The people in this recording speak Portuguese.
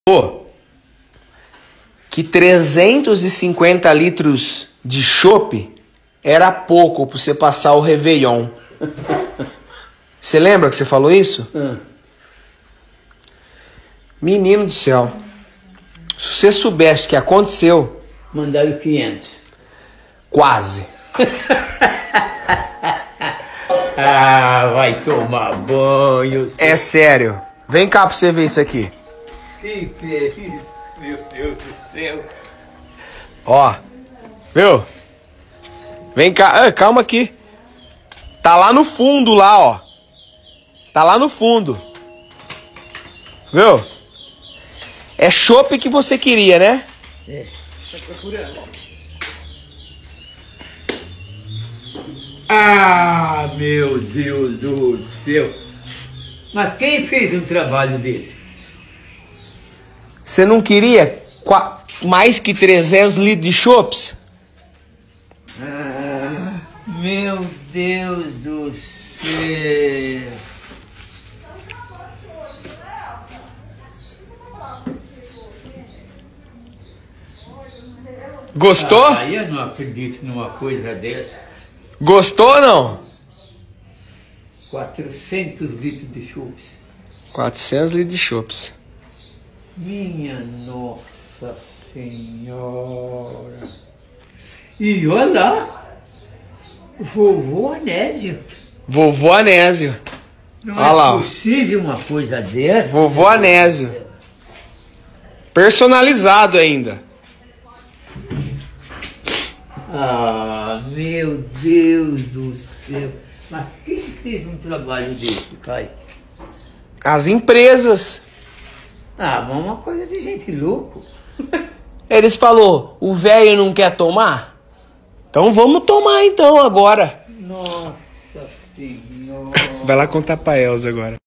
que 350 litros de chopp era pouco pra você passar o Réveillon. Você lembra que você falou isso? Menino do céu. Se você soubesse o que aconteceu... Mandaram 500. Quase. Ah, vai tomar banho. É sério. Vem cá pra você ver isso aqui. Que feliz, meu Deus do céu. Ó. Viu? Vem cá. Calma aqui. Tá lá no fundo, lá, ó. Tá lá no fundo. Viu? É chopp que você queria, né? É, tá procurando. Ah, meu Deus do céu. Mas quem fez um trabalho desse? Você não queria mais que 300 litros de chopps? Ah, meu Deus do céu. Gostou? Ah, eu não acredito numa coisa dessa. Gostou ou não? 400 litros de chupes. 400 litros de chopps. Minha Nossa Senhora. E olha lá, vovô Anésio. Vovô Anésio. Não Olha é lá, ó. possível uma coisa dessa. Vovô Anésio. Personalizado ainda. Ah, meu Deus do céu. Mas quem fez um trabalho desse, pai? As empresas. Ah, mas uma coisa de gente louco. Eles falou, o velho não quer tomar? Então vamos tomar então agora. Nossa Senhora. Vai lá contar pra Elza agora.